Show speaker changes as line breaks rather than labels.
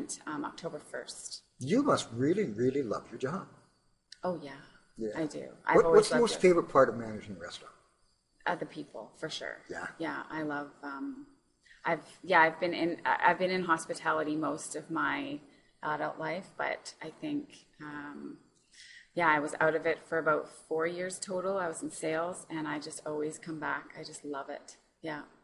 October 1st.
You must really, really love your job.
Oh, yeah,
Yeah.
I do.
What's the most favorite part of managing a restaurant?
The people, for sure.
Yeah.
Yeah, I love, I've been in hospitality most of my adult life, but I think, I was out of it for about 4 years total. I was in sales, and I just always come back. I just love it. Yeah.